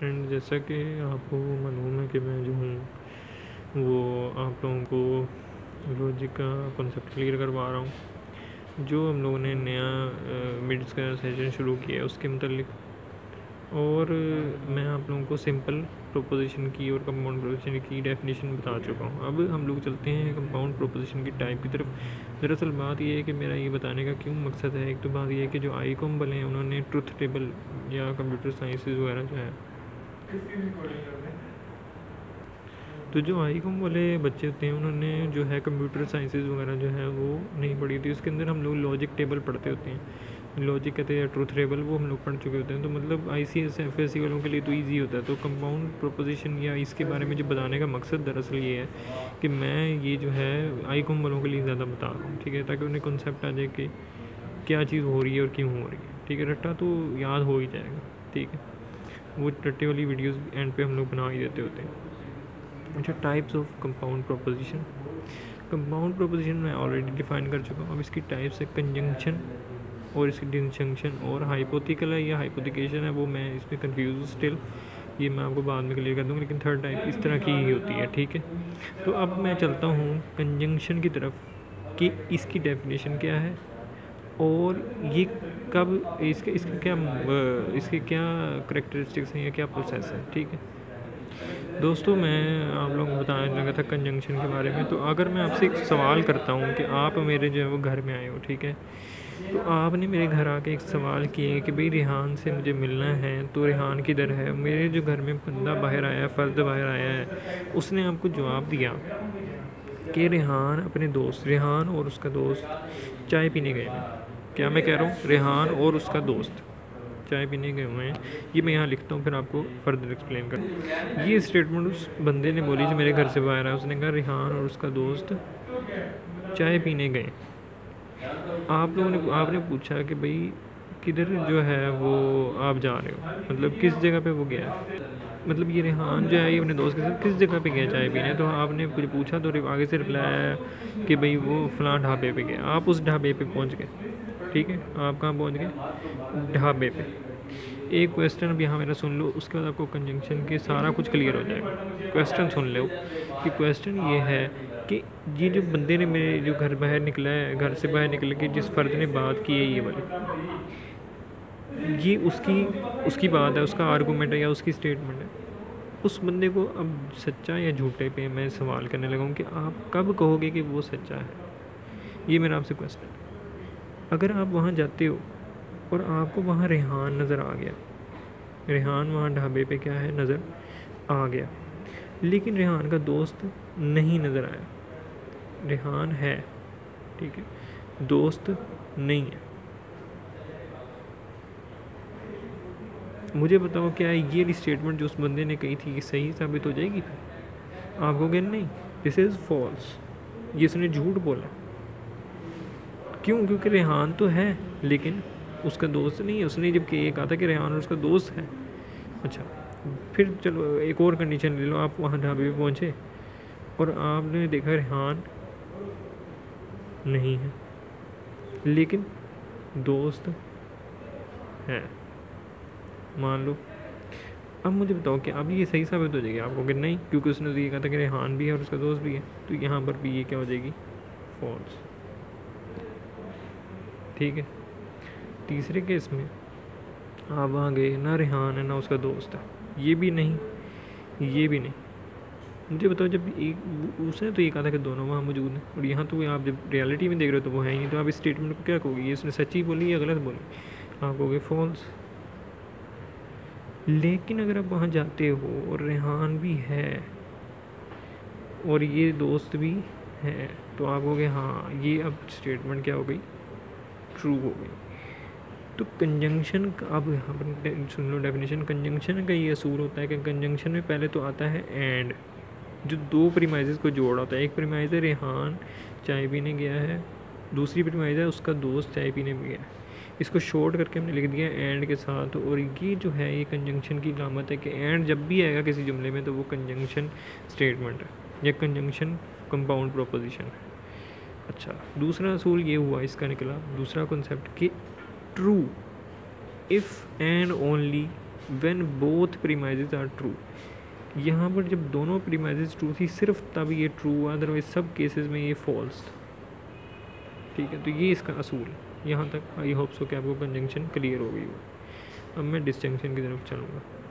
Friend, जैसा कि आपको मालूम है कि मैं जो हूँ वो आप लोगों को लॉजिक का कॉन्सेप्ट क्लियर करवा रहा हूँ। जो हम लोगों ने नया मिड्स का सेशन शुरू किया है उसके मतलब, और मैं आप लोगों को सिंपल प्रोपोजिशन की और कंपाउंड प्रोपोजिशन की डेफिनेशन बता चुका हूँ। अब हम लोग चलते हैं कंपाउंड प्रोपोजिशन की टाइप की तरफ। दरअसल बात ये है कि मेरा ये बताने का क्यों मकसद है, एक तो बात ये है कि जो आईकॉम वाले हैं उन्होंने ट्रुथ टेबल या कंप्यूटर साइंसेज वगैरह जो है, तो जो आईकॉम वाले बच्चे होते हैं उन्होंने जो है कंप्यूटर साइंसेज वगैरह जो है वो नहीं पढ़ी थी। उसके अंदर हम लोग लॉजिक टेबल पढ़ते होते हैं, लॉजिक कहते हैं या ट्रूथ टेबल, वो हम लोग पढ़ चुके होते हैं। तो मतलब ICS FSC वालों के लिए तो ईजी होता है। तो कंपाउंड प्रोपोजिशन या इसके बारे में जो बताने का मकसद दरअसल ये है कि मैं ये जो है आईकॉम वालों के लिए ज़्यादा बता रहा हूँ, ठीक है, ताकि उन्हें कॉन्सेप्ट आ जाए कि क्या चीज़ हो रही है और क्यों हो रही है। ठीक है, रट्टा तो याद हो ही जाएगा। ठीक है, वो रट्टे वाली वीडियोज़ एंड पे हम लोग बना ही देते होते हैं। अच्छा, types of compound proposition. Compound proposition मैं ऑलरेडी डिफाइन कर चुका हूँ। अब इसकी टाइप्स है कंजंक्शन और इसकी डिसजंक्शन और हाइपोथिकल है या हाइपोथिकेशन है, वो मैं इसमें कंफ्यूज हूँ स्टिल, ये मैं आपको बाद में क्लियर कर दूँगा। लेकिन थर्ड टाइप इस तरह की ही होती है। ठीक है, तो अब मैं चलता हूँ कंजंक्शन की तरफ कि इसकी डेफिनेशन क्या है और ये कब इसके क्या करेक्टरिस्टिक्स हैं या क्या प्रोसेस है। ठीक है दोस्तों, मैं आप लोगों को बताने लगा था कंजंक्शन के बारे में। तो अगर मैं आपसे एक सवाल करता हूँ कि आप मेरे जो है वो घर में आए हो, ठीक है, तो आपने मेरे घर आके एक सवाल किए कि भाई रेहान से मुझे मिलना है, तो रेहान किधर है। मेरे जो घर में बंदा बाहर आया, फ़र्द बाहर आया है, उसने आपको जवाब दिया कि रेहान और उसका दोस्त चाय पीने गए हैं। क्या मैं कह रहा हूँ, रेहान और उसका दोस्त चाय पीने गए हुए हैं। ये मैं यहाँ लिखता हूँ, फिर आपको फर्दर एक्सप्लेन कर। ये स्टेटमेंट उस बंदे ने बोली जो मेरे घर से बाहर आया। उसने कहा रेहान और उसका दोस्त चाय पीने गए। आपने पूछा कि भाई किधर जो है वो आप जा रहे हो, मतलब किस जगह पे वो गया, मतलब ये रेहान जो है ये अपने दोस्त के साथ किस जगह पे गया चाय पीने। तो आपने कुछ पूछा तो आगे से रिप्लाई आया कि भाई वो फलां ढाबे पे गया। आप उस ढाबे पे पहुंच गए। ठीक है, आप कहाँ पहुंच गए, ढाबे पे। एक क्वेश्चन अब यहाँ मेरा सुन लो, उसके बाद आपको कंजंक्शन के सारा कुछ क्लियर हो जाएगा। क्वेश्चन सुन लो कि क्वेश्चन ये है कि ये जो बंदे ने मेरे जो घर से बाहर निकल के जिस फ़र्द ने बात की है ये वाली, ये उसकी बात है, उसका आर्गूमेंट है या उसकी स्टेटमेंट है। उस बंदे को अब सच्चा या झूठे पे मैं सवाल करने लगा हूँ कि आप कब कहोगे कि वो सच्चा है। ये मेरा आपसे क्वेश्चन है। अगर आप वहाँ जाते हो और आपको वहाँ रेहान नज़र आ गया, रेहान वहाँ ढाबे पे क्या है नज़र आ गया, लेकिन रेहान का दोस्त नहीं नज़र आया। रेहान है, ठीक है, दोस्त नहीं है। मुझे बताओ क्या ये स्टेटमेंट जो उस बंदे ने कही थी ये सही साबित हो जाएगी? फिर आप कहोगे नहीं, दिस इज़ फॉल्स, ये उसने झूठ बोला। क्यों? क्योंकि रेहान तो है लेकिन उसका दोस्त नहीं है। उसने जब ये कहा था कि रेहान और उसका दोस्त है। अच्छा, फिर चलो एक और कंडीशन ले लो। आप वहाँ ढाबे पे पहुँचे और आपने देखा रेहान नहीं है लेकिन दोस्त है, मान लो। अब मुझे बताओ कि अब ये सही साबित हो जाएगी? आप कहोगे नहीं, क्योंकि उसने तो ये कहा था कि रेहान भी है और उसका दोस्त भी है। तो यहाँ पर भी ये क्या हो जाएगी, फॉल्स। ठीक है, तीसरे केस में आप वहाँ गए, ना रेहान है ना उसका दोस्त है, ये भी नहीं, ये भी नहीं। मुझे बताओ, जब एक उसने तो ये कहा था कि दोनों वहाँ मौजूद हैं और यहाँ तो आप जब रियलिटी में देख रहे हो तो वो है ही नहीं, तो आप इस स्टेटमेंट को क्या कहोगे, ये उसने सच्ची बोली या गलत बोली? आप कहोगे फॉल्स। लेकिन अगर आप वहाँ जाते हो और रेहान भी है और ये दोस्त भी है तो आप कहोगे हाँ, ये अब स्टेटमेंट क्या हो गई, ट्रू हो गई। तो कंजंक्शन का अब यहाँ पर सुन लो डेफिनेशन। कंजंक्शन का ये असूल होता है कि कंजंक्शन में पहले तो आता है एंड, जो दो प्रीमाइजेस को जोड़ होता है। एक प्रीमाइज है रेहान चाय पीने गया है, दूसरी प्रीमाइज है उसका दोस्त चाय पीने भी गया है। इसको शॉर्ट करके हमने लिख दिया एंड के साथ। और ये जो है ये कंजंक्शन की अलामत है कि एंड जब भी आएगा किसी जुमले में तो वो कंजंक्शन स्टेटमेंट है या कंजंक्शन कंपाउंड प्रोपोजिशन है। अच्छा, दूसरा असूल ये हुआ इसका निकला, दूसरा कॉन्सेप्ट कि true if and only when both premises are true. यहाँ पर जब दोनों प्रीमाइजेस ट्रू थी सिर्फ तब ये ट्रू हुआ, अदरवाइज सब केसेस में ये फॉल्स था। ठीक है, तो ये इसका असूल। यहाँ तक आई होप सो कि आपको कंजंक्शन क्लियर हो गई हो। अब मैं डिस्टिंक्शन की तरफ चलूँगा।